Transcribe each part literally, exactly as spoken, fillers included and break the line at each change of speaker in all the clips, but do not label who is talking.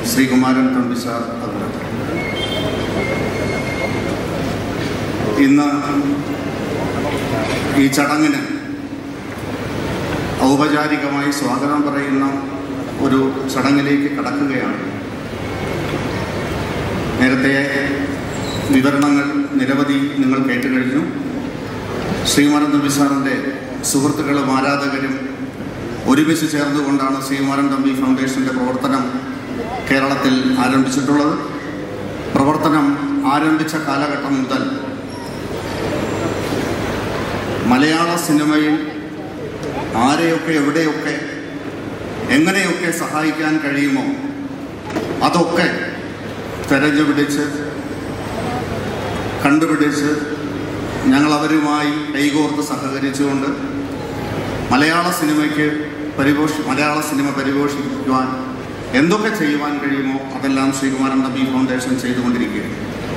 Sreekumaran Thampi sir അവർ ഇന്ന് ഈ ചടങ്ങിന് ഔപചാരികമായി സ്വാഗതം പറയുന്ന ഒരു ചടങ്ങിലേക്ക് കടക്കുകയാണ്. നേരത്തെ വിവരണങ്ങൾ നിരവധി നിങ്ങൾ കേട്ടുകഴിഞ്ഞു. ശ്രീകുമാരൻ തമ്പി സാറിൻ്റെ സുഹൃത്തുക്കളും ആരാധകരും ഒരുമിച്ച് ചേർന്നുകൊണ്ടാണ് ശ്രീകുമാരൻ തമ്പി ഫൗണ്ടേഷൻ്റെ പ്രവർത്തനം കേരളത്തിൽ ആരംഭിച്ചിട്ടുള്ളത്. പ്രവർത്തനം ആരംഭിച്ച കാലഘട്ടം മുതൽ മലയാള സിനിമയിൽ ആരെയൊക്കെ എവിടെയൊക്കെ എങ്ങനെയൊക്കെ സഹായിക്കാൻ കഴിയുമോ അതൊക്കെ തെരഞ്ഞുപിടിച്ച് കണ്ടുപിടിച്ച് ഞങ്ങളവരുമായി കൈകോർത്ത് സഹകരിച്ചുകൊണ്ട് മലയാള സിനിമയ്ക്ക് പരിപോഷി മലയാള സിനിമ പരിപോഷിപ്പിക്കുവാൻ എന്തൊക്കെ ചെയ്യുവാൻ കഴിയുമോ അതെല്ലാം ശ്രീകുമാരൻ തമ്പി ഫൗണ്ടേഷൻ ചെയ്തുകൊണ്ടിരിക്കുകയാണ്.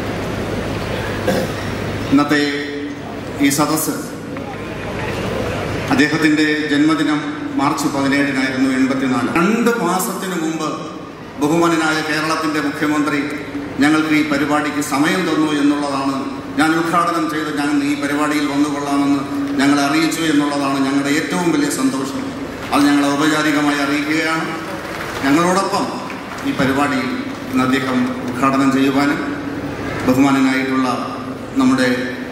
ഇന്നത്തെ ഈ സദസ്സ് അദ്ദേഹത്തിൻ്റെ ജന്മദിനം മാർച്ച് പതിനേഴിനായിരുന്നു, എൺപത്തിനാല്. രണ്ട് മാസത്തിന് മുമ്പ് ബഹുമാനനായ കേരളത്തിൻ്റെ മുഖ്യമന്ത്രി ഞങ്ങൾക്ക് ഈ പരിപാടിക്ക് സമയം തന്നു എന്നുള്ളതാണ്. ഞാൻ ഉദ്ഘാടനം ചെയ്ത് ഞാൻ ഈ പരിപാടിയിൽ വന്നുകൊള്ളാമെന്ന് ഞങ്ങളെ അറിയിച്ചു എന്നുള്ളതാണ് ഞങ്ങളുടെ ഏറ്റവും വലിയ സന്തോഷം. അത് ഞങ്ങൾ ഔപചാരികമായി അറിയിക്കുകയാണ്. ഞങ്ങളോടൊപ്പം ഈ പരിപാടിയിൽ ഇന്ന് അദ്ദേഹം ഉദ്ഘാടനം ചെയ്യുവാനും ബഹുമാനനായിട്ടുള്ള നമ്മുടെ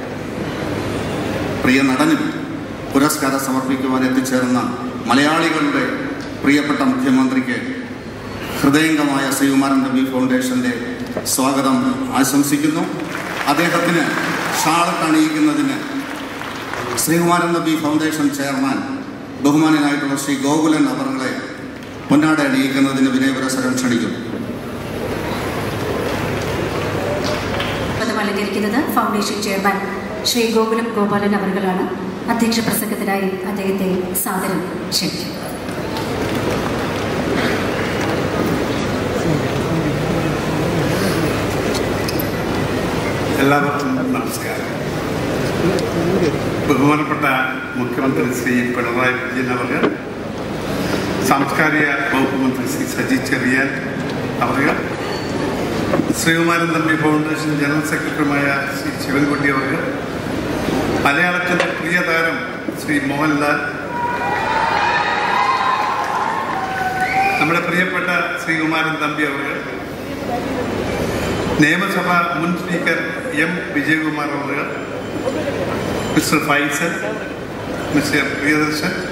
പ്രിയ നടനും പുരസ്കാരം സമർപ്പിക്കുവാൻ എത്തിച്ചേർന്ന മലയാളികളുടെ പ്രിയപ്പെട്ട മുഖ്യമന്ത്രിക്ക് ഹൃദയംഗമായ ശ്രീകുമാരൻ തമ്പി ഫൗണ്ടേഷൻ്റെ സ്വാഗതം ആശംസിക്കുന്നു. അദ്ദേഹത്തിന് ഷാളട്ട് അണിയിക്കുന്നതിന് ശ്രീകുമാരൻ തമ്പി ഫൗണ്ടേഷൻ ചെയർമാൻ ബഹുമാനനായിട്ടുള്ള ശ്രീ ഗോകുലൻ അവറുകളെ പൊന്നാട അണിയിക്കുന്നതിന് വിനയപുരസരം ക്ഷണിക്കുന്നു.
അലങ്കരിക്കുന്നത് ഫൗണ്ടേഷൻ ചെയർമാൻ ശ്രീ ഗോകുലം ഗോപാലൻ അവറുകളാണ്. അധ്യക്ഷ പ്രസംഗത്തിനായി അദ്ദേഹത്തെ സാദരം ക്ഷണിക്കും.
എല്ലാവർക്കും നമസ്കാരം. ബഹുമാനപ്പെട്ട മുഖ്യമന്ത്രി ശ്രീ പിണറായി വിജയൻ അവർ, സാംസ്കാരിക വകുപ്പ് മന്ത്രി ശ്രീ സജി ചെറിയാൻ അവർ, ശ്രീകുമാരൻ തമ്പി ഫൗണ്ടേഷൻ ജനറൽ സെക്രട്ടറിയുമായ ശ്രീ ശിവൻകുട്ടി അവർ, മലയാളത്തിൻ്റെ പ്രിയ താരം ശ്രീ മോഹൻലാൽ, നമ്മുടെ പ്രിയപ്പെട്ട ശ്രീകുമാരൻ തമ്പി അവർ, നിയമസഭ മുൻ സ്പീക്കർ എം വിജയകുമാർ അവർ, മിസ്റ്റർ ഫൈസൽ, മിസ്റ്റർ പ്രിയദർശൻ,